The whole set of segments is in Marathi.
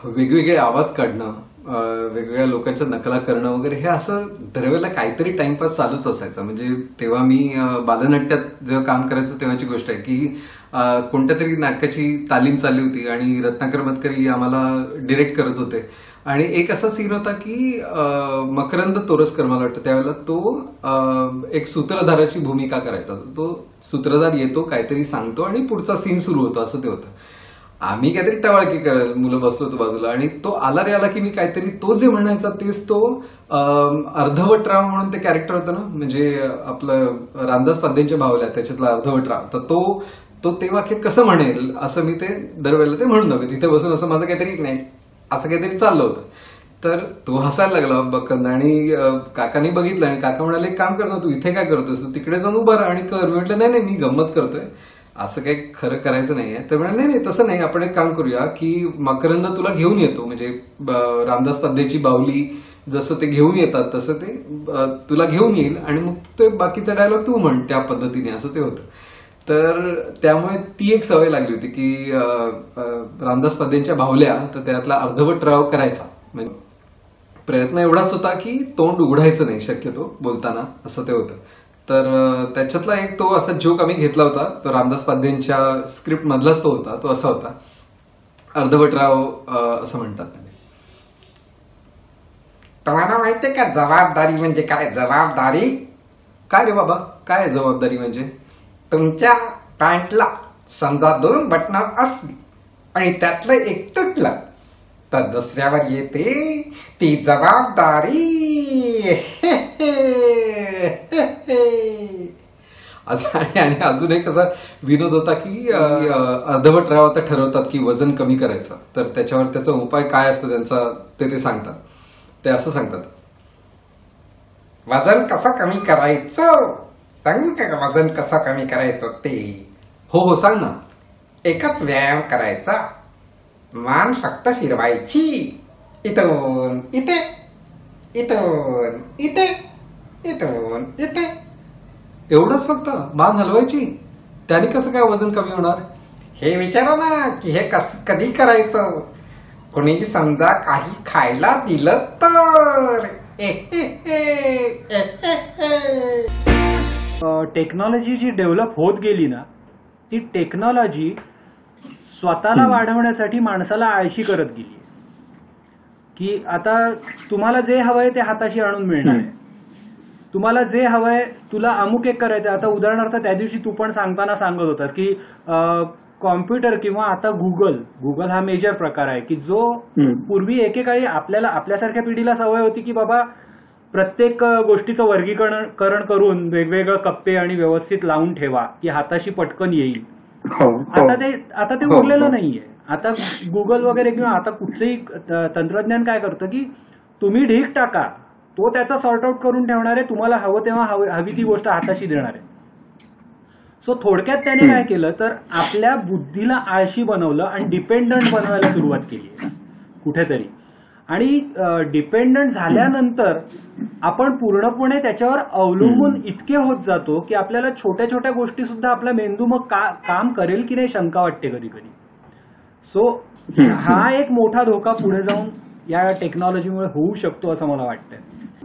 वेगवेगळे आवाज काढणं, वेगवेगळ्या लोकांच्या नकला करणं वगैरे हे असं दरवेळेला काहीतरी टाइमपास चालूच असायचा. म्हणजे तेव्हा मी बालनाट्यात जेव्हा काम करायचं तेव्हाची गोष्ट आहे की कोणत्या तरी नाटकाची तालीम चालली होती आणि रत्नाकर मतकरी आम्हाला डिरेक्ट करत होते. आणि एक असा सीन होता की मकरंद तोरसकर मला वाटतं त्यावेळेला तो एक सूत्रधाराची भूमिका करायचा. तो सूत्रधार येतो, काहीतरी सांगतो आणि पुढचा सीन सुरू होतो, असं ते होतं. आम्ही काहीतरी टवाळकी करायला मुलं बसलो होतो बाजूला आणि तो आला रे आला की मी काहीतरी तो जे म्हणायचा तेच तो अर्धवटराव म्हणून ते कॅरेक्टर होतं ना, म्हणजे आपलं रामदास पांडेंच्या भावल्या त्याच्यातला अर्धवटराव. तर तो ते वाक्य कसं म्हणेल असं मी ते दरवेळेला ते म्हणून नव्हे तिथे बसून असं माझं काहीतरी नाही असं काहीतरी चाललं होतं. तर तो हसायला लागला बक्कंद आणि काकांनी बघितलं आणि काका म्हणाले एक काम कर ना, तू इथे काय करतोस, तू तिकडे जाऊन उभं राहा आणि कर. मी म्हटलं नाही मी गंमत करतोय, असं काही खरं करायचं नाहीये. तर म्हणाले नाही तसं नाही, आपण एक काम करूया की मकरंद तुला घेऊन येतो, म्हणजे रामदास पांडेची बाहुली जसं ते घेऊन येतात तसं ते तुला घेऊन येईल आणि मग ते बाकीचा डायलॉग तू म्हण त्या पद्धतीने, असं ते होतं. तर त्यामुळे ती एक सवय लागली होती की रामदास पांडेंच्या बाहुल्या तर त्यातला अर्धवटराव करायचा. म्हणजे प्रयत्न एवढाच होता की तोंड उघडायचं नाही शक्यतो बोलताना, असं ते होतं. तर त्याच्यातला एक तो असा जोक आम्ही घेतला होता, तो रामदास पांडेंच्या स्क्रिप्ट मधलाच तो होता. तो असा होता, अर्धवटराव असं म्हणतात त्याने, तुम्हाला माहितीये का जबाबदारी म्हणजे काय? जबाबदारी काय रे बाबा, काय जबाबदारी म्हणजे? तुमच्या पॅन्टला समजा 2 बटणं असली आणि त्यातलं एक तुटलं तर दुसऱ्यावर येते ती जबाबदारी. आणि अजून एक असा विनोद होता की अर्धवटराव आता ठरवतात की वजन कमी करायचं, तर त्याच्यावर त्याचा उपाय काय असतो त्यांचा ते सांगतात. ते असं सांगतात, वजन कसं कमी करायचं सांगू का? वजन कसं कमी करायचं ते? हो सांग ना. एकच व्यायाम करायचा, मान फक्त फिरवायची, इथून इथे, इथून इथे, इथून इथे. एवढंच फक्त मान हलवायची, त्याने कसं काय वजन कमी होणार? हे विचारा ना की हे कधी करायचं? कोणी समजा काही खायला दिलं तर. टेक्नॉलॉजी जी डेव्हलप होत गेली ना, ती टेक्नॉलॉजी स्वतःला वाढवण्यासाठी माणसाला आळशी करत गेली. की आता तुम्हाला जे हवंय ते हाताशी आणून मिळणार आहे, तुम्हाला जे हवंय, तुला अमुक एक करायचं. आता उदाहरणार्थ त्या दिवशी तू पण सांगताना सांगत होतास की कॉम्प्युटर किंवा आता गुगल हा मेजर प्रकार आहे की जो पूर्वी एकेकाळी आपल्यासारख्या पिढीला सवय होती की बाबा प्रत्येक गोष्टीचं वर्गीकरण करून वेगवेगळे कप्पे आणि व्यवस्थित लावून ठेवा की हाताशी पटकन येईल. आता ते उरलेलं नाहीये. आता गुगल वगैरे किंवा आता कुठचंही तंत्रज्ञान काय करतं की तुम्ही ढीक टाका, तो त्याचा सॉर्ट आउट करून ठेवणार आहे, तुम्हाला हवं तेव्हा हवी ती गोष्ट हाताशी देणार आहे. सो थोडक्यात त्याने काय केलं तर आपल्या बुद्धीला आळशी बनवलं आणि डिपेंडंट बनवायला सुरुवात केली कुठेतरी. आणि डिपेंडंट झाल्यानंतर आपण पूर्णपणे त्याच्यावर अवलंबून इतके होत जातो की आपल्याला छोट्या छोट्या गोष्टी सुद्धा आपला मेंदू मग काम करेल की नाही शंका वाटते कधी कधी. सो हा एक मोठा धोका पुढे जाऊन या टेक्नॉलॉजीमुळे होऊ शकतो असं मला वाटतंय.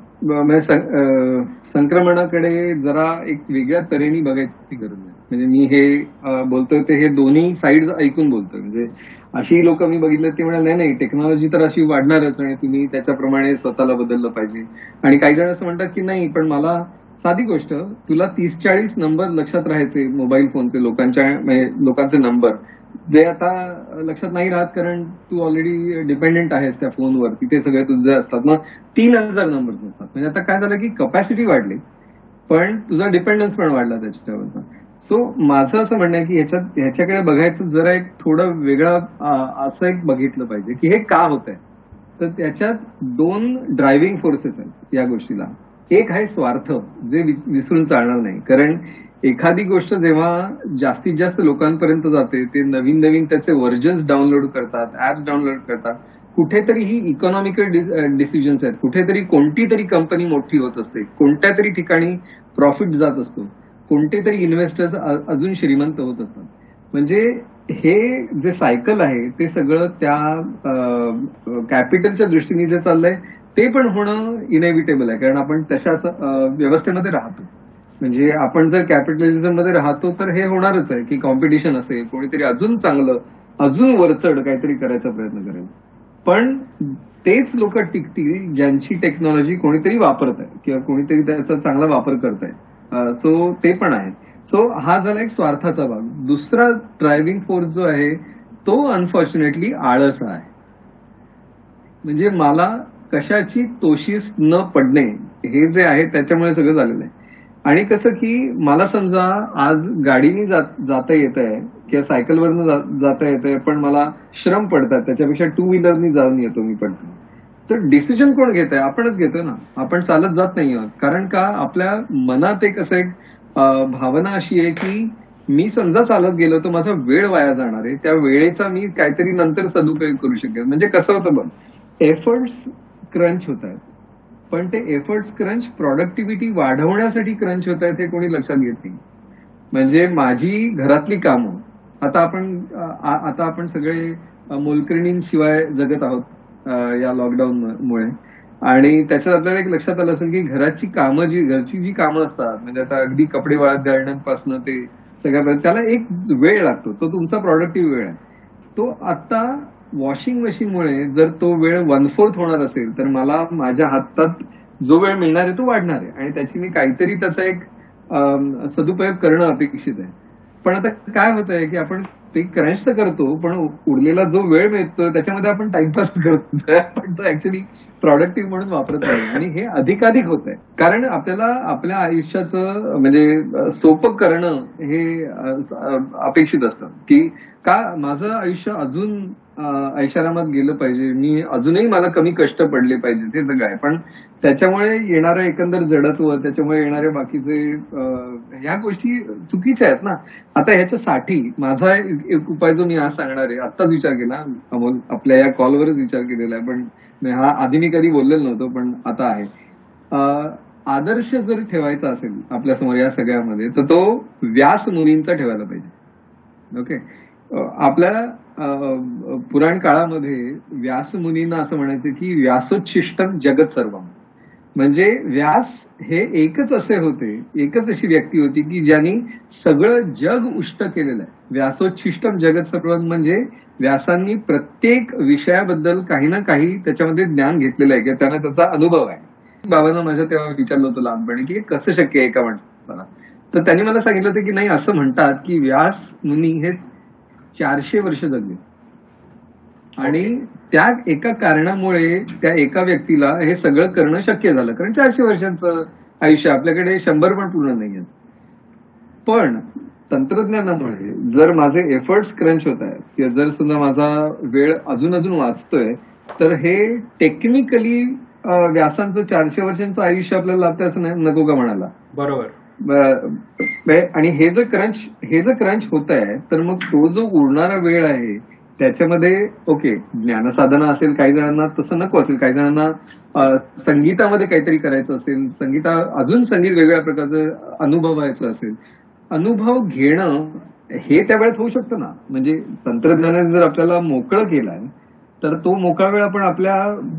संक्रमणाकडे जरा एक वेगळ्या तऱ्हेने बघायची गरज आहे. म्हणजे मी हे बोलतोय ते हे दोन्ही साईड्स ऐकून बोलतोय. म्हणजे अशी लोक मी बघितलं ते म्हणाले नाही टेक्नॉलॉजी तर अशी वाढणारच आणि तुम्ही त्याच्याप्रमाणे स्वतःला बदललं पाहिजे. आणि काही जण असं म्हणतात की नाही पण मला साधी गोष्ट, तुला 30-40 नंबर लक्षात राहायचे मोबाईल फोनचे लोकांचे नंबर, जे आता लक्षात नाही राहत कारण तू ऑलरेडी डिपेंडेंट आहेस त्या फोनवर, तिथे सगळे तुझे असतात. मग 3000 नंबर्स असतात. म्हणजे आता काय झालं की कपॅसिटी वाढली पण तुझा डिपेंडन्स पण वाढला त्याच्यावरचा. सो माझं असं म्हणणं आहे की ह्याच्याकडे बघायचं जरा एक थोडं वेगळं असं एक बघितलं पाहिजे की हे का होत आहे. तर त्याच्यात 2 ड्रायव्हिंग फोर्सेस आहेत या गोष्टीला. एक आहे स्वार्थ, जे विसरून चालणार नाही. कारण एखादी गोष्ट जेव्हा जास्तीत जास्त लोकांपर्यंत जाते, ते नवीन नवीन त्याचे व्हर्जन्स डाउनलोड करतात, ऍप्स डाउनलोड करतात, कुठेतरी ही इकॉनॉमिकल डिसिजन्स आहेत. कुठेतरी कोणती तरी कंपनी मोठी होत असते, कोणत्या तरी ठिकाणी प्रॉफिट जात असतो, कोणते तरी इन्व्हेस्टर्स अजून श्रीमंत होत असतात. म्हणजे हे जे सायकल आहे ते सगळं त्या कॅपिटलच्या दृष्टीने जे चाललंय ते पण होणं इनएव्हिटेबल आहे, कारण आपण तशा व्यवस्थेमध्ये राहतो. म्हणजे आपण जर कॅपिटलिझम मध्ये राहतो तर हे होणारच आहे की कॉम्पिटिशन असेल, कोणीतरी अजून चांगलं अजून वरचढ काहीतरी करायचा प्रयत्न करेल. पण तेच लोक टिकतील ज्यांची टेक्नॉलॉजी कोणीतरी वापरत आहे किंवा कोणीतरी त्याचा चांगला वापर करत आहे. सो ते पण आहे. सो हा झाला एक स्वार्थाचा भाग. दुसरा ड्रायव्हिंग फोर्स जो आहे तो अनफॉर्च्युनेटली आळस आहे. म्हणजे मला कशाची तोशीस न पडणे हे जे आहे त्याच्यामुळे सगळं झालेलं आहे. आणि कसं की मला समजा आज गाडीने जाता येत आहे किंवा सायकलवरनं जाता येत आहे, पण मला श्रम पडतात, त्याच्यापेक्षा टू व्हीलरनी जाऊन येतो मी पडतो. तर डिसिजन कोण घेत आहे? आपणच घेतोय ना. आपण चालत जात नाही आहोत. कारण का आपल्या मनात एक असं एक भावना अशी आहे की मी समजा चालत गेलो तर माझा वेळ वाया जाणार आहे, त्या वेळेचा मी काहीतरी नंतर सदुपयोग करू शकेल. म्हणजे कसं होतं बघ, एफर्ट्स क्रंच होत आहेत, पण ते एफर्ट्स क्रंच प्रोडक्टिव्हिटी वाढवण्यासाठी क्रंच होत आहेत हे कोणी लक्षात घेत नाही. म्हणजे माझी घरातली कामं आता आपण सगळे मोलकरणींशिवाय जगत आहोत या लॉकडाऊन मुळे. आणि त्याच्यात आपल्याला एक लक्षात आलं असेल की घरची जी कामं असतात, म्हणजे आता अगदी कपडे वाळत घालण्यापासून ते सगळ्यापर्यंत त्याला एक वेळ लागतो. तो तुमचा प्रोडक्टिव्ह वेळ आहे. तो आता वॉशिंग मशीनमुळे जर तो वेळ 1/4 होणार असेल तर मला माझ्या हातात जो वेळ मिळणार आहे तो वाढणार आहे आणि त्याची मी काहीतरी त्याचा एक सदुपयोग करणं अपेक्षित आहे. पण आता काय होत आहे की आपण ते क्रंच तर करतो, पण उरलेला जो वेळ मिळतो त्याच्यामध्ये आपण टाइमपास करतो, पण तो ऍक्च्युली प्रोडक्टिव्ह म्हणून वापरत नाही. आणि हे अधिकाधिक होत आहे कारण आपल्याला आपल्या आयुष्याचं म्हणजे सोपं करणं हे अपेक्षित असतं की का माझं आयुष्य अजून ऐशारामात गेलं पाहिजे, मी अजूनही मला कमी कष्ट पडले पाहिजे, हे सगळं आहे. पण त्याच्यामुळे येणारं एकंदर जडत्व, त्याच्यामुळे येणारे बाकीचे ह्या गोष्टी चुकीच्या आहेत ना. आता ह्याच्यासाठी माझा एक उपाय जो मी आज सांगणार आहे, आत्ताच विचार केला अमोल, आपल्या या कॉलवरच विचार केलेला आहे, पण हा आधी मी कधी बोललेलो नव्हतो पण आता आहे. आदर्श जर ठेवायचा असेल आपल्यासमोर या सगळ्यामध्ये तर तो व्यास मुनींचा ठेवायला पाहिजे. ओके. आपल्या पुराण काळामध्ये व्यास मुनींना असं म्हणायचं की व्यासोच्छिष्टम जगत सर्वम. म्हणजे व्यास हे एकच असे होते, एकच अशी व्यक्ती होती की ज्यांनी सगळं जग उष्ट केलेलं आहे. व्यासोच्छिष्टम जगत सर्वम म्हणजे व्यासांनी प्रत्येक विषयाबद्दल काही ना काही त्याच्यामध्ये ज्ञान घेतलेलं आहे किंवा त्यांना त्याचा अनुभव आहे. बाबांना माझ्या तेव्हा विचारलं होतं लहानपणी की कसं शक्य आहे एका माणसाला, तर त्यांनी मला सांगितलं होतं की नाही, असं म्हणतात की व्यास मुनी हे 400 वर्ष जगले आणि त्या एका कारणामुळे त्या एका व्यक्तीला हे सगळं करणं शक्य झालं, कारण 400 वर्षांचं आयुष्य आपल्याकडे 100 पण पूर्ण नाहीये. पण तंत्रज्ञानामुळे जर माझे एफर्ट्स क्रंच होत आहेत किंवा जर समजा माझा वेळ अजून वाचतोय तर हे टेक्निकली व्यासांचं 400 वर्षांचं आयुष्य आपल्याला लागतं असं नाही, नको का म्हणाला. बरोबर. आणि हे जर क्रंच होत आहे तर मग तो जो उरणारा वेळ आहे त्याच्यामध्ये ओके ज्ञानसाधना असेल, काही जणांना तसं नको असेल, काही जणांना संगीतामध्ये काहीतरी करायचं असेल, अजून संगीत वेगळ्या प्रकारचं अनुभवायचं असेल, अनुभव घेणं हे त्या वेळेत होऊ शकतं ना. म्हणजे तंत्रज्ञानाने जर आपल्याला मोकळं केलंय तर तो मोकळा वेळ आपण आपल्या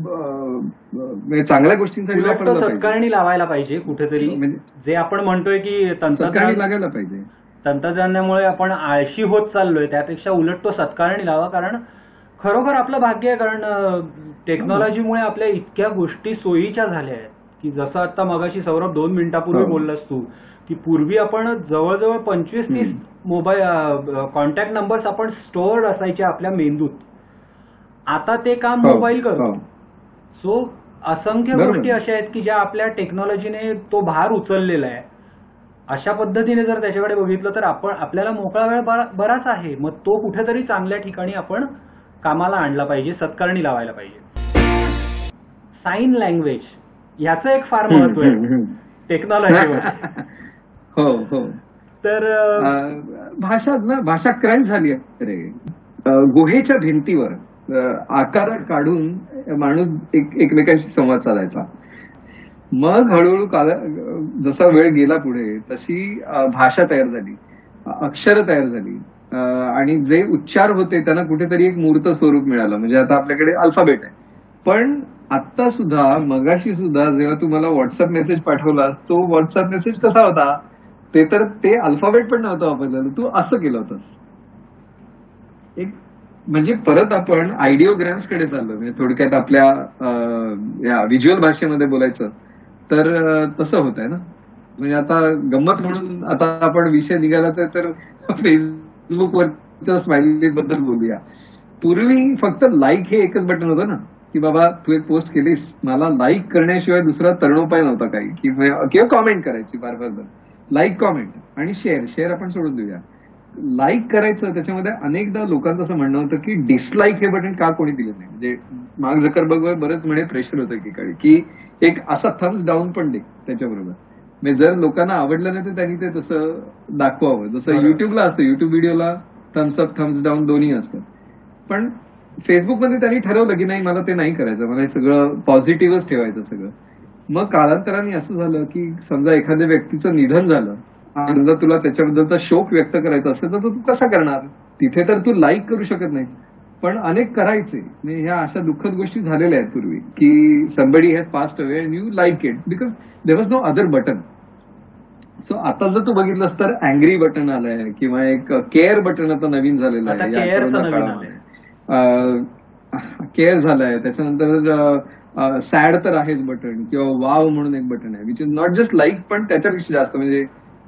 चांगल्या गोष्टींसाठी वापरला पाहिजे. सत्कारणी लावायला पाहिजे कुठेतरी. म्हणजे जे आपण म्हणतोय की सत्कारणी लागायला पाहिजे. तंत्रज्ञानामुळे आपण आळशी होत चाललोय, त्यापेक्षा उलट तो सत्कारणी लावा. कारण खरोखर आपलं भाग्य आहे, कारण टेक्नॉलॉजीमुळे आपल्या इतक्या गोष्टी सोयीच्या झाल्या आहेत की जसं आता मगाशी सौरभ 2 मिनिटापूर्वी बोललास तू की पूर्वी आपण जवळजवळ 25-30 मोबाईल कॉन्टॅक्ट नंबर्स आपण स्टोअर्ड असायचे आपल्या मेंदूत. आता ते काम मोबाईल करतो. सो असंख्य गोष्टी अशा आहेत की ज्या आपल्या टेक्नॉलॉजीने तो भार उचललेला आहे. अशा पद्धतीने जर त्याच्याकडे बघितलं तर आपल्याला मोकळा वेळ बराच आहे. मग तो कुठेतरी चांगल्या ठिकाणी आपण कामाला आणला पाहिजे, सत्कारणी लावायला पाहिजे. साइन लँग्वेज ह्याचं एक फार महत्व आहे टेक्नॉलॉजीवर. हो हो. तर भाषा क्रंच झाली आहे रे. गुहेच्या भिंतीवर आकार काढून माणूस एकमेकांशी संवाद साधायचा. मग हळूहळू जसा वेळ गेला पुढे तशी भाषा तयार झाली, अक्षरं तयार झाली आणि जे उच्चार होते त्यांना कुठेतरी एक मूर्त स्वरूप मिळालं. म्हणजे आता आपल्याकडे अल्फाबेट आहे, पण आता सुद्धा मगाशी सुद्धा जेव्हा तू मला व्हॉट्सअप मेसेज पाठवलास, तो व्हॉट्सअप मेसेज कसा होता, ते अल्फाबेट पण नव्हतं वापरलेलं, तू असं केलं होतंस. एक म्हणजे परत आपण आयडिओग्राम्स कडे चाललो. म्हणजे थोडक्यात आपल्या व्हिज्युअल भाषेमध्ये बोलायचं तर तसं होत आहे ना. म्हणजे आता गंमत म्हणून आता आपण विषय निघालाच आहे तर फेसबुकवरच्या स्माइली बद्दल बोलूया. पूर्वी फक्त लाईक हे एकच बटन होतं ना, की बाबा तू एक पोस्ट केलीस, मला लाईक करण्याशिवाय दुसरा तरणोपाय नव्हता काही, किंवा कॉमेंट करायची फार लाईक, कॉमेंट आणि शेअर आपण सोडून देऊया. लाईक करायचं, त्याच्यामध्ये अनेकदा लोकांचं असं म्हणणं होतं की डिसलाईक हे बटन का कोणी दिलं नाही. म्हणजे मार्क झकरबर्गवर बरेच म्हणे प्रेशर होतं एकीकडे की एक असा थम्स डाऊन पण दे त्याच्याबरोबर. म्हणजे जर लोकांना आवडलं नाही तर त्यांनी ते तसं दाखवावं, जसं युट्यूबला असतं, युट्यूब व्हिडिओला थम्स अप थम्स डाऊन दोन्ही असतात. पण फेसबुकमध्ये त्यांनी ठरवलं की नाही, मला ते नाही करायचं, मला हे सगळं पॉझिटिव्हच ठेवायचं सगळं. मग कालांतराने असं झालं की समजा एखाद्या व्यक्तीचं निधन झालं आणि समजा तुला त्याच्याबद्दलचा शोक व्यक्त करायचा असेल तर तू कसा करणार, तिथे तर तू लाईक करू शकत नाहीस. पण अनेक करायचे. म्हणजे ह्या अशा दुःखद गोष्टी झालेल्या आहेत पूर्वी की somebody has passed away and you like it because there was no other button. So आता जर तू बघितलंस तर अँग्री बटन आलंय किंवा एक केअर बटन आता नवीन झालेलं आहे या कोरोना काळामध्ये. केअर झालाय, त्याच्यानंतर सॅड तर आहेच बटन, किंवा वाव म्हणून एक बटन आहे which is not just like पण त्याच्यापेक्षा जास्त म्हणजे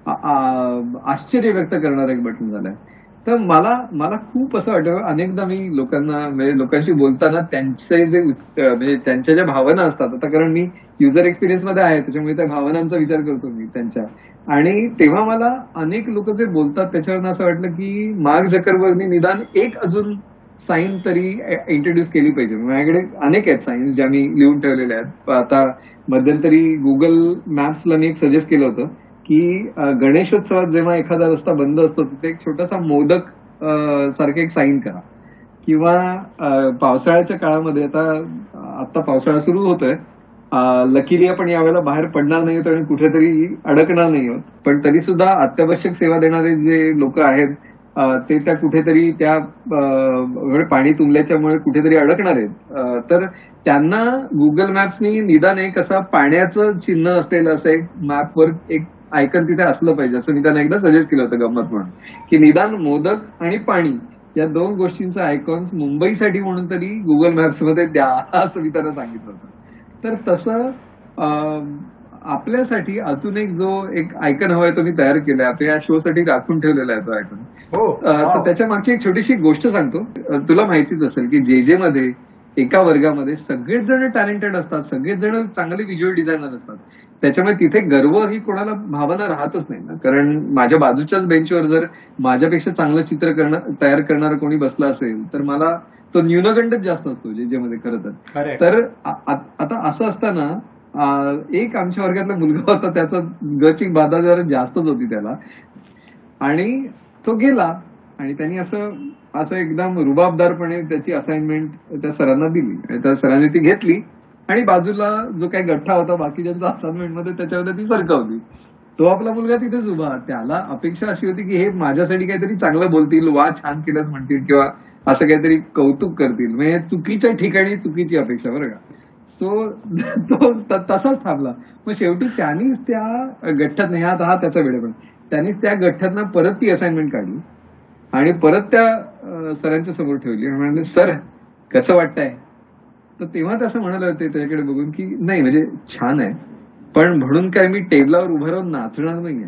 आश्चर्य व्यक्त करणार एक बटन झालंय. तर मला खूप असं वाटतं, अनेकदा मी लोकांशी बोलताना त्यांचे जे म्हणजे त्यांच्या ज्या भावना असतात, आता कारण मी युजर एक्सपिरियन्स मध्ये आहे त्याच्यामुळे त्या भावनांचा विचार करतो मी त्यांच्या, आणि तेव्हा मला अनेक लोक जे बोलतात त्याच्यावर असं वाटलं की मार्क झकरबर्गने निदान एक अजून साईन तरी इंट्रोड्यूस केली पाहिजे. माझ्याकडे अनेक आहेत साईन्स ज्या मी लिहून ठेवलेल्या आहेत. आता मध्यंतरी गुगल मॅप्सला मी एक सजेस्ट केलं होतं की गणेशोत्सवात जेव्हा एखादा रस्ता बंद असतो तिथे एक छोटासा मोदक सारखे एक साईन करा, किंवा पावसाळ्याच्या काळामध्ये आता पावसाळा सुरू होतोय, लकीली आपण यावेळेला बाहेर पडणार नाही आहोत आणि कुठेतरी अडकणार नाही आहोत, पण तरी सुद्धा अत्यावश्यक सेवा देणारे जे लोक आहेत ते त्या कुठेतरी त्या पाणी तुंबल्याच्यामुळे कुठेतरी अडकणार आहेत. तर त्यांना गुगल मॅप्सनी निदान एक असा पाण्याचं चिन्ह असलेलं असं एक मॅपवर एक आयकन तिथे असलं पाहिजे, असं मी त्यांना एकदा सजेस्ट केलं होतं गंमत म्हणून, की निदान मोदक आणि पाणी या दोन गोष्टींचा आयकॉन्स मुंबईसाठी म्हणून तरी गुगल मॅप्स मध्ये द्या, असं मी त्यांना सांगितलं होतं. तर तसं आपल्यासाठी अजून एक जो एक आयकन हवाय तो मी तयार केलाय, आपल्या या शो साठी राखून ठेवलेला आहे तो आयकन. तर त्याच्या मागची एक छोटीशी गोष्ट सांगतो. तुला माहितीच असेल की जे मध्ये एका वर्गामध्ये सगळेच जण टॅलेंटेड असतात, सगळेच जण चांगले व्हिज्युअल डिझायनर असतात, त्याच्यामुळे तिथे गर्व ही कोणाला भावना राहतच नाही ना. कारण माझ्या बाजूच्याच बेंचवर जर माझ्यापेक्षा चांगलं चित्र तयार करणारा कोणी बसला असेल तर मला तो न्यूनगंडच जास्त असतो जे मध्ये खरं तर. आता असं असताना एक आमच्या वर्गातला मुलगा होता, त्याचा गची बाधा जरा जास्तच होती त्याला, आणि तो गेला आणि त्यांनी असं एकदम रुबाबदारपणे त्याची असाइनमेंट त्या सरांना दिली. त्या सरांनी ती घेतली आणि बाजूला जो काही गठ्ठा होता बाकीच्यांचा असाइनमेंट मध्ये त्याच्यामध्ये ती सरकवली. तो आपला मुलगा तिथेच उभा, त्याला अपेक्षा अशी होती की हे माझ्यासाठी काहीतरी चांगलं बोलतील, वा छान केलंच म्हणतील किंवा असं काहीतरी कौतुक करतील. म्हणजे चुकीच्या ठिकाणी चुकीची अपेक्षा, बरं का. सो तो तसाच थांबला. मग शेवटी त्यांनीच त्या गठ्ठ्यात, हा त्याचा वेळेपण, त्यांनीच त्या गठ्ठ्यातनं परत ती असाइनमेंट काढली आणि परत त्या सरांच्या समोर ठेवली आणि म्हणाले, सर कसं वाटतंय. तर तेव्हा ते असं म्हणाले होते त्याच्याकडे बघून की नाही म्हणजे छान आहे, पण म्हणून काय मी टेबलावर उभं राहून नाचणार नाहीये.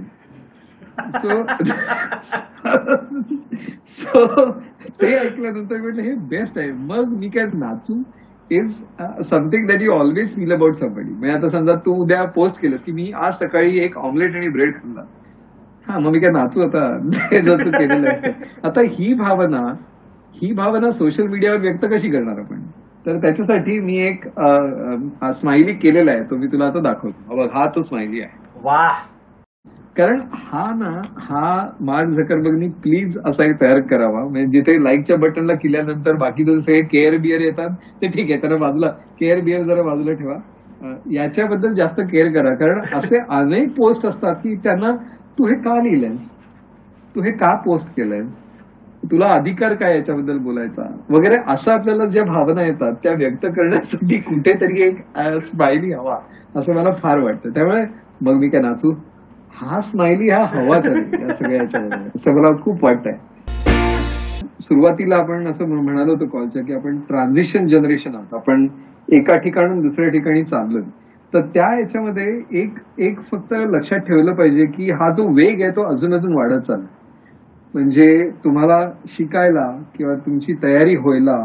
सो ते ऐकल्यानंतर म्हटलं हे बेस्ट आहे. मग मी काय नाचू is something that you always feel about somebody. म्हणजे आता समजा तू उद्या पोस्ट केलंस की मी आज सकाळी एक ऑमलेट आणि ब्रेड खाल्ला, हा मग मी काय नाचू आता जर तू केलेलं असतं. आता ही भावना सोशल मीडियावर व्यक्त कशी करणार आपण. तर त्याच्यासाठी मी एक स्माइली केलेला आहे, तो मी तुला आता दाखवतो. बघ, हा तो स्माइली आहे. वा. कारण हा मार्क झकरबर्गनी प्लीज असा एक तयार करावा. म्हणजे जिथे लाईकच्या बटनला केल्यानंतर बाकी जसे केअर बिअर येतात ते ठीक आहे, त्यांना बाजूला केअर बिअर जरा बाजूला ठेवा. याच्याबद्दल जास्त केअर करा, कारण असे अनेक पोस्ट असतात की त्यांना तू हे का लिहिलंयस, तू हे का पोस्ट केलंयस, तुला अधिकार काय याच्याबद्दल बोलायचा वगैरे, असं आपल्याला ज्या भावना येतात त्या व्यक्त करण्यासाठी कुठेतरी एक स्माइली हवा, असं मला फार वाटतं. त्यामुळे मग मी काय नाचू, हा स्माइली हा हवाच आहे या सगळ्या याच्यामध्ये, असं मला खूप वाटतंय. सुरुवातीला आपण असं म्हणालो होतो कॉलच्या की आपण ट्रान्झिशन जनरेशन आहोत, आपण एका ठिकाणून दुसऱ्या ठिकाणी चाललोय. तर त्या याच्यामध्ये एक फक्त लक्षात ठेवलं पाहिजे की हा जो वेग आहे तो अजून अजून वाढत चालला. म्हणजे तुम्हाला शिकायला किंवा तुमची तयारी व्हायला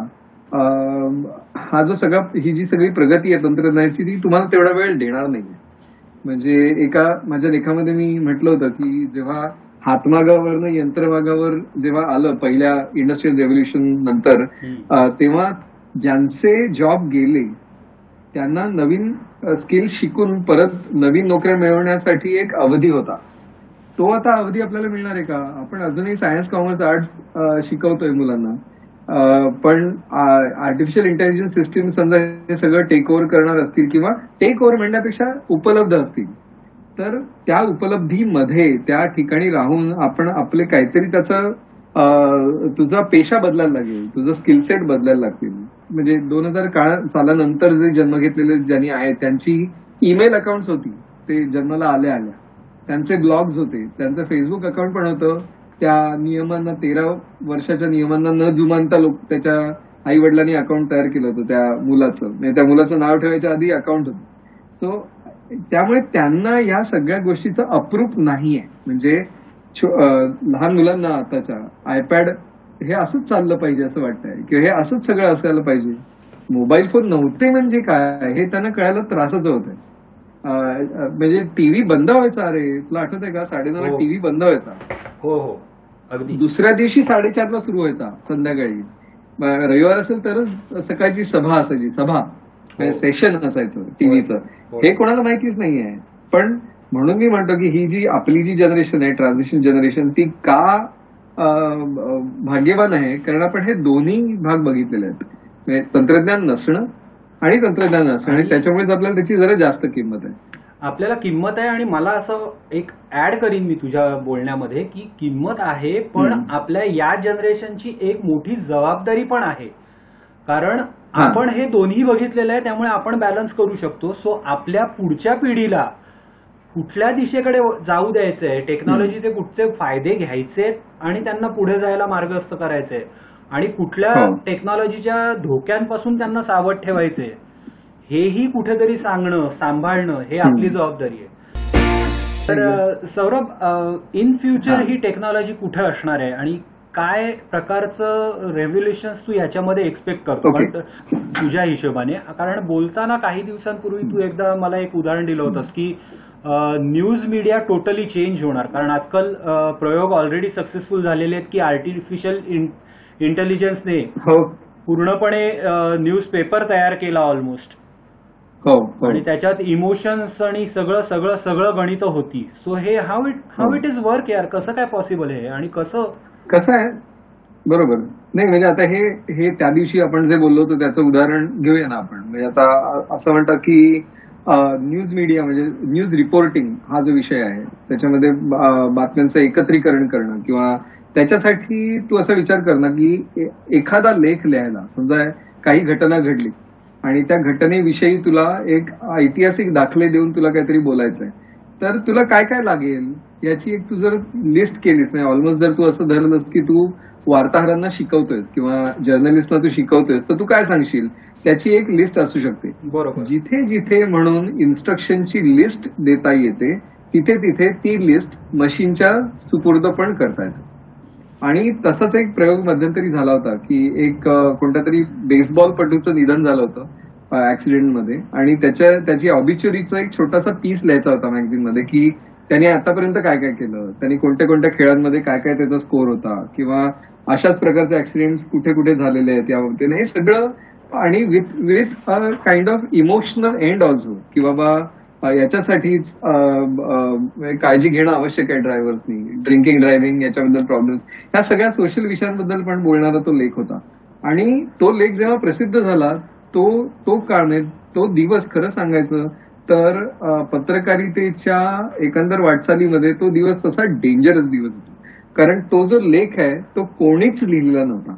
हा जो सगळा, ही जी सगळी प्रगती आहे तंत्रज्ञानाची, ती तुम्हाला तेवढा वेळ देणार नाहीये. म्हणजे एका माझ्या लेखामध्ये मी म्हटलं होतं की जेव्हा हातमागावरनं यंत्रमागावर जेव्हा आलं पहिल्या इंडस्ट्रियल रेव्होल्युशन नंतर, तेव्हा ज्यांचे जॉब गेले त्यांना नवीन स्किल्स शिकून परत नवीन नोकऱ्या मिळवण्यासाठी एक अवधी होता. तो आता अवधी आपल्याला मिळणार आहे का? आपण अजूनही सायन्स, कॉमर्स, आर्ट्स शिकवतोय मुलांना, पण आर्टिफिशियल इंटेलिजन्स सिस्टीम समजा हे सगळं टेक ओव्हर करणार असतील किंवा टेक ओव्हर म्हणण्यापेक्षा उपलब्ध असतील, तर त्या उपलब्धीमध्ये त्या ठिकाणी राहून आपण आपले काहीतरी त्याचं तुझा पेशा बदलायला लागेल, तुझं स्किल सेट बदलायला लागतील. म्हणजे 2000 सालानंतर जे जन्म घेतलेले ज्यांनी आहेत त्यांची ईमेल अकाउंट्स होती, ते जन्माला आल्या त्यांचे ब्लॉग्स होते, त्यांचं फेसबुक अकाउंट पण होतं. त्या नियमांना 13 वर्षाच्या नियमांना न जुमानता लोक त्याच्या आई वडिलांनी अकाउंट तयार केलं होतं त्या मुलाचं, म्हणजे त्या मुलाचं नाव ठेवायच्या आधी अकाउंट होतं. सो त्यामुळे त्यांना या सगळ्या गोष्टीचं अप्रूप नाहीये. म्हणजे लहान मुलांना आताच्या आयपॅड हे असंच चाललं पाहिजे असं वाटतंय, किंवा हे असंच सगळं असायला पाहिजे. मोबाईल फोन नव्हते म्हणजे काय हे त्यांना कळायला त्रासच होत आहे. म्हणजे टीव्ही बंद व्हायचा, अरे तुला आठवत आहे का 9:30 टीव्ही बंद व्हायचा. हो हो अगदी. दुसऱ्या दिवशी 4:30 सुरू व्हायचा संध्याकाळी. रविवार असेल तरच सकाळची सभा असायची, सभा सेशन असायचं टीव्हीचं. हे कोणाला माहितीच नाहीये. पण म्हणून मी म्हणतो की ही जी आपली जी जनरेशन आहे, ट्रान्झिशन जनरेशन, ती का भाग्यवान आहे, कारण आपण हे दोन्ही भाग बघितलेले आहेत. म्हणजे तंत्रज्ञान नसणं आणि तंत्रज्ञान नसणं, आणि त्याच्यामुळेच आपल्याला त्याची जरा जास्त किंमत आहे. आपल्याला किंमत आहे. आणि मला असं एक ऍड करीन मी तुझ्या बोलण्यामध्ये की किंमत आहे, पण आपल्या या जनरेशनची एक मोठी जबाबदारी पण आहे. कारण आपण हे दोन्ही बघितलेलं आहे, त्यामुळे आपण बॅलन्स करू शकतो. सो आपल्या पुढच्या पिढीला कुठल्या दिशेकडे जाऊ द्यायचंय, टेक्नॉलॉजीचे कुठचे फायदे घ्यायचे आणि त्यांना पुढे जायला मार्गस्थ करायचंय, आणि कुठल्या टेक्नॉलॉजीच्या धोक्यांपासून त्यांना सावध ठेवायचंय, हेही कुठेतरी सांगणं, सांभाळणं हे आपली जबाबदारी आहे. तर सौरभ, इन फ्युचर ही टेक्नॉलॉजी कुठे असणार आहे आणि काय प्रकारचं रेव्होल्युशन तू याच्यामध्ये एक्सपेक्ट करतो तुझ्या हिशोबाने? कारण बोलताना काही दिवसांपूर्वी तू एकदा मला एक उदाहरण दिलं होतंस की न्यूज मीडिया टोटली चेंज होणार, कारण आजकाल प्रयोग ऑलरेडी सक्सेसफुल झालेले आहेत की आर्टिफिशियल इंटेलिजन्सने पूर्णपणे न्यूज पेपर तयार केला ऑलमोस्ट. आणि त्याच्यात इमोशन्स आणि सगळं सगळं सगळं गणित होती. सो हे हाऊ इट इज वर्क यार, कसं काय पॉसिबल आहे आणि कसं आहे? बरोबर नाही, म्हणजे आता हे त्या दिवशी आपण जे बोललो होतो त्याचं उदाहरण घेऊया ना आपण. म्हणजे आता असं म्हणतात की न्यूज मीडिया म्हणजे न्यूज रिपोर्टिंग हा जो विषय आहे त्याच्यामध्ये बातम्यांचं एकत्रीकरण करणं, किंवा त्याच्यासाठी तू असा विचार कर ना की एखादा लेख लिहायला, समजा काही घटना घडली आणि त्या घटनेविषयी तुला एक ऐतिहासिक दाखले देऊन तुला काहीतरी बोलायचंय, तर तुला काय काय लागेल याची एक तू जर लिस्ट केलीस, म्हणजे ऑलमोस्ट जर तू असं धरलंस की तू वार्ताहरांना शिकवतोयस किंवा जर्नलिस्टना तू शिकवतोयस, तर तू काय सांगशील त्याची एक लिस्ट असू शकते. बरोबर. जिथे जिथे म्हणून इन्स्ट्रक्शनची लिस्ट देता येते तिथे तिथे ती लिस्ट मशीनच्या सुपूर्द पण करता येते. आणि तसाच एक प्रयोग मध्यंतरी झाला होता की एक कोणत्या तरी बेसबॉलपटूचं निधन झालं होतं ऍक्सिडेंटमध्ये, आणि त्याची ऑबिच्युरीचा एक छोटासा पीस लिहायचा होता मॅगझिन मध्ये की त्यांनी आतापर्यंत काय काय केलं, त्यांनी कोणत्या कोणत्या खेळांमध्ये काय काय त्याचा स्कोर होता, किंवा अशाच प्रकारचे ऍक्सिडेंट्स कुठे कुठे झालेले आहेत या बाबतीने, हे सगळं. आणि with a kind of emotional and also, की बाबा याच्यासाठीच काळजी घेणं आवश्यक आहे ड्रायव्हर्सनी, ड्रिंकिंग ड्रायव्हिंग याच्याबद्दल प्रॉब्लेम्स, ह्या सगळ्या सोशल विषयांबद्दल पण बोलणारा तो लेख होता. आणि तो लेख जेव्हा प्रसिद्ध झाला तो काळ, तो दिवस खरं सांगायचं तर पत्रकारितेच्या एकंदर वाटचालीमध्ये तो दिवस तसा डेंजरस दिवस होता. कारण तो जो लेख आहे तो कोणीच लिहिलेला नव्हता.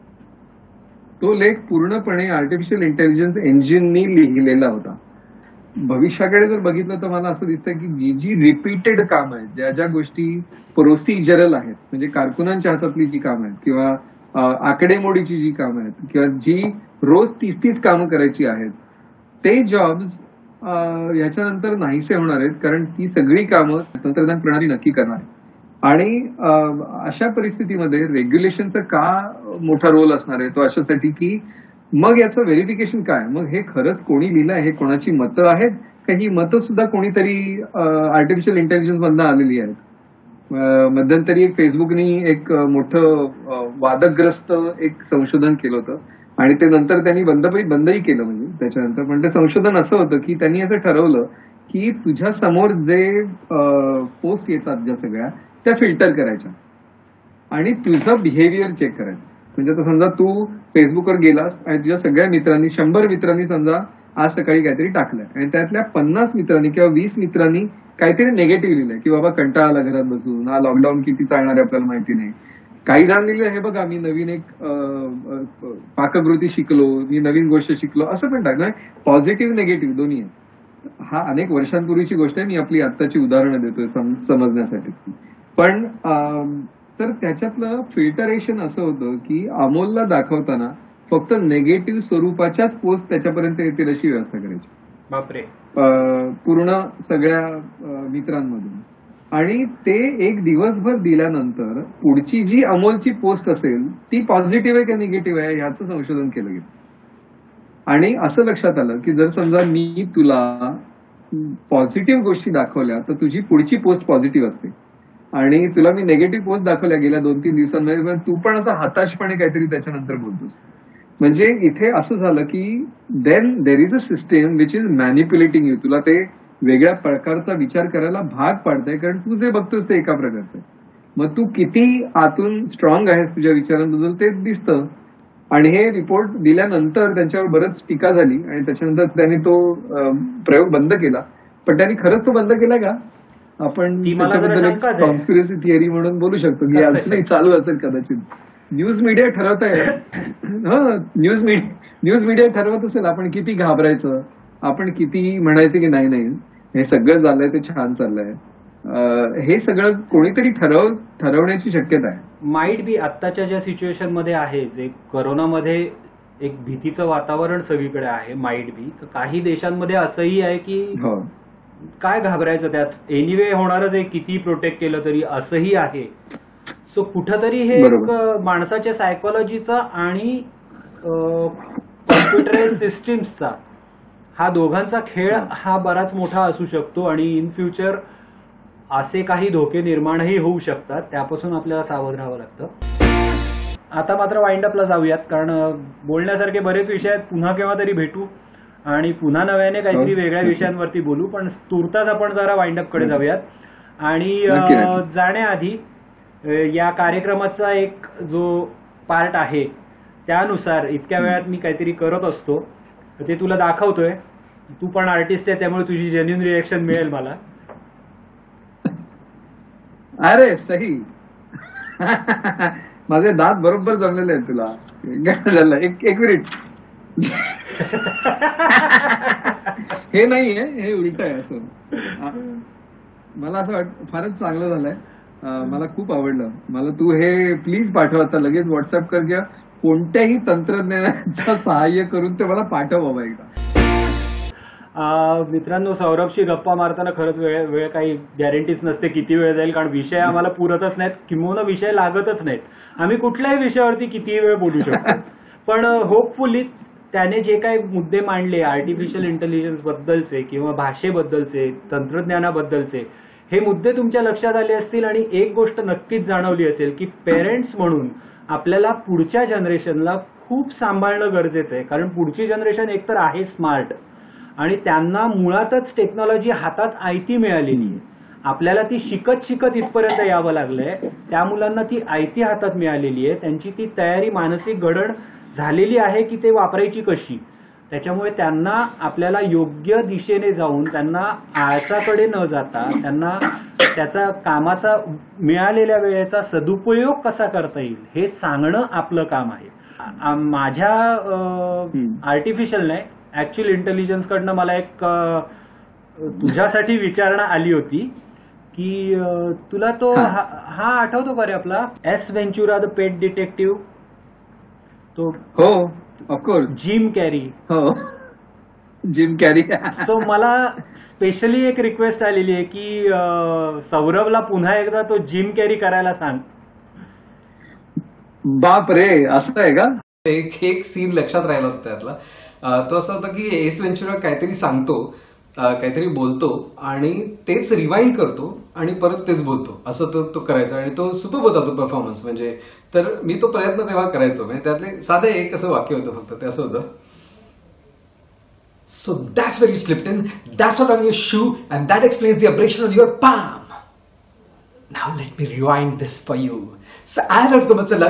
तो लेख पूर्णपणे आर्टिफिशियल इंटेलिजन्स इंजिननी लिहिलेला होता. भविष्याकडे जर बघितलं तर मला असं दिसतं की जी रिपीटेड काम आहेत, ज्या ज्या गोष्टी प्रोसिजरल आहेत, म्हणजे कारकुनांच्या हातातली जी कामं आहेत किंवा आकडेमोडीची जी कामं आहेत किंवा जी रोज 30 कामं करायची आहेत, ते जॉब्स याच्यानंतर नाहीसे होणार आहेत, कारण ती सगळी कामं तंत्रज्ञान प्रणाली नक्की करणार आहे. आणि अशा परिस्थितीमध्ये रेग्युलेशनचा का मोठा रोल असणार आहे, तो अशासाठी की मग याचं व्हेरिफिकेशन काय, मग हे खरंच कोणी लिहिलंय, हे कोणाची मतं आहेत का ही मतं सुद्धा कोणीतरी आर्टिफिशियल इंटेलिजन्स मधनं आलेली आहेत. मध्यंतरी एक फेसबुकनी एक मोठं वादग्रस्त एक संशोधन केलं होतं आणि ते नंतर त्यांनी बंदही केलं, म्हणजे त्याच्यानंतर. पण ते संशोधन असं होतं की त्यांनी असं ठरवलं की तुझ्या समोर जे पोस्ट येतात ज्या सगळ्या त्या फिल्टर करायच्या आणि तुझं बिहेवियर चेक करायचं. म्हणजे आता समजा तू फेसबुकवर गेलास आणि तुझ्या सगळ्या मित्रांनी 100 मित्रांनी समजा आज सकाळी काहीतरी टाकलंय आणि त्यातल्या 50 मित्रांनी किंवा 20 मित्रांनी काहीतरी निगेटिव्ह लिहिलंय की बाबा कंटाळा आला घरात बसून, हा लॉकडाऊन किती चालणार आहे आपल्याला माहिती नाही. काही जण लिहिलं हे बघा मी नवीन एक पाककृती शिकलो, मी नवीन गोष्ट शिकलो, असं पण टाकलं. पॉझिटिव्ह निगेटिव्ह दोन्ही आहे. हा अनेक वर्षांपूर्वीची गोष्ट आहे, मी आपली आत्ताची उदाहरणं देतोय समजण्यासाठी. पण तर त्याच्यातलं फिल्टरेशन असं होतं की अमोलला दाखवताना फक्त नेगेटिव्ह स्वरूपाच्याच पोस्ट त्याच्यापर्यंत येतील अशी व्यवस्था करायची. बापरे. पूर्ण सगळ्या मित्रांमधून. आणि ते एक दिवसभर दिल्यानंतर पुढची जी अमोलची पोस्ट असेल ती पॉझिटिव्ह आहे का निगेटिव्ह आहे याचं संशोधन केलं गेलं. आणि असं लक्षात आलं की जर समजा मी तुला पॉझिटिव्ह गोष्टी दाखवल्या तर तुझी पुढची पोस्ट पॉझिटिव्ह असते आणि तुला मी निगेटिव्ह पोस्ट दाखवल्या गेल्या 2-3 दिवसांमध्ये तू पण असं हताशपणे काहीतरी त्याच्यानंतर बोलतोस. म्हणजे इथे असं झालं की then there is a system which is manipulating you. तुला ते वेगळ्या प्रकारचा विचार करायला भाग पाडतंय, कारण तू जे बघतोस ते एका प्रकारचं. मग तू किती आतून स्ट्रॉंग आहेस तुझ्या विचारांबद्दल ते दिसतं. आणि हे रिपोर्ट दिल्यानंतर त्यांच्यावर बरंच टीका झाली आणि त्याच्यानंतर त्यांनी तो प्रयोग बंद केला. पण त्यांनी खरंच तो बंद केला का, आपण त्याच्याबद्दल एक कॉन्स्पिरसी थिअरी म्हणून बोलू शकतो की अजूनही चालू असेल कदाचित. न्यूज मीडिया ठरवत आहे, न्यूज मीडिया ठरवत असेल आपण किती घाबरायचं, आपण किती म्हणायचं की नाही नाही हे सगळं झालंय ते छान चाललंय. हे सगळं कोणीतरी ठरवण्याची शक्यता आहे. माईट बी आत्ताच्या ज्या सिच्युएशन मध्ये आहे, जे कोरोनामध्ये एक भीतीचं वातावरण सगळीकडे आहे, माईट बी तर काही देशांमध्ये असंही आहे की काय घाबरायचं त्यात, एनिवे होणारच आहे किती प्रोटेक्ट केलं तरी, असंही आहे. सो कुठंतरी हे माणसाच्या सायकोलॉजीचा आणि कॉम्प्युटराइज सिस्टीम्सचा हा दोघांचा खेळ हा बराच मोठा असू शकतो आणि इन फ्युचर असे काही धोके निर्माणही होऊ शकतात, त्यापासून आपल्याला सावध राहावं लागतं. आता मात्र वाइंड अपला जाऊयात, कारण बोलण्यासारखे बरेच विषय आहेत. पुन्हा केव्हा तरी भेटू आणि पुन्हा नव्याने काहीतरी वेगळ्या विषयांवरती बोलू. पण तुर्तास आपण जरा वाइंड अप कडे जाऊयात. आणि जाण्याआधी या कार्यक्रमाचा एक जो पार्ट आहे त्यानुसार इतक्या वेळात मी काहीतरी करत असतो, ते तुला दाखवतोय. तू पण आर्टिस्ट आहे त्यामुळे तुझी जेन्युइन रिएक्शन मिळेल मला. अरे सही. माझे दात बरोबर जमलेले आहेत तुला. एक मिनिट. हे नाहीये, हे उलट आहे. असं मला असं फारच चांगलं झालंय, मला खूप आवडलं. मला तू हे प्लीज पाठव आता लगेच व्हॉट्सअप कर किंवा कोणत्याही तंत्रज्ञानाचं सहाय्य करून ते मला पाठव बाबा एकदा. मित्रांनो, सौरभशी गप्पा मारताना खरंच वेळ काही गॅरंटीच नसते किती वेळ जाईल, कारण विषय आम्हाला पुरतच नाहीत, किंवा विषय लागतच नाहीत. आम्ही कुठल्याही विषयावरती कितीही वेळ बोलू शकतो. पण होपफुली त्याने जे काही मुद्दे मांडले आर्टिफिशियल इंटेलिजन्स बद्दलचे किंवा भाषेबद्दलचे, तंत्रज्ञानाबद्दलचे, हे मुद्दे तुमच्या लक्षात आले असतील. आणि एक गोष्ट नक्कीच जाणवली असेल की पेरेंट्स म्हणून आपल्याला पुढच्या जनरेशनला खूप सांभाळणं गरजेचं आहे, कारण पुढची जनरेशन एकतर आहे स्मार्ट आणि त्यांना मुळातच टेक्नॉलॉजी हातात आयती मिळालेली आहे. आपल्याला ती शिकत इथपर्यंत यावं लागलंय. त्या मुलांना ती आयती हातात मिळालेली आहे, त्यांची ती तयारी, मानसिक घडण झालेली आहे की ते वापरायची कशी. त्याच्यामुळे त्यांना आपल्याला योग्य दिशेने जाऊन त्यांना आळसाकडे न जाता त्यांना त्याचा कामाचा मिळालेल्या वेळेचा सदुपयोग कसा करता येईल हे सांगणं आपलं काम आहे. माझ्या आर्टिफिशियल नाही ऍक्च्युअल इंटेलिजन्स कडनं मला एक तुझ्यासाठी विचारणा आली होती की तुला तो हा आठवतो का रे आपला Ace Ventura the pet detective, तो हो ऑफकोर्स जिम कॅरी. हो जिम कॅरी. तो मला स्पेशली एक रिक्वेस्ट आलेली आहे की सौरभला पुन्हा एकदा तो जिम कॅरी करायला सांग. बाप रे असं आहे का? एक सीन लक्षात राहिला होता त्यातला. तो असं होता की एस वेंचुरा काहीतरी सांगतो, काहीतरी बोलतो आणि तेच रिवाइंड करतो आणि परत तेच बोलतो, असं तो करायचा आणि तो सुपर होता तो परफॉर्मन्स. म्हणजे तर मी तो प्रयत्न तेव्हा करायचो. म्हणजे त्यातले साधं एक असं वाक्य होतं फक्त, ते असं होतं, so that's where you slipped in, that's what on your shoe and that explains the abrasion on your palm. Now let me rewind this for you. So I was going to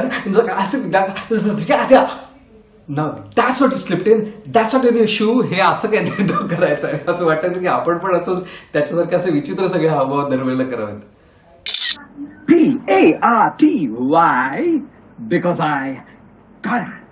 Now that's what you slipped in, that's what in your shoe. हे असं काहीतरी तो करायचं आहे. असं वाटायचं की आपण पण असं त्याच्यासारखे असे विचित्र सगळे हावभाव दरवेळेला करावेत. PARTY because I got it.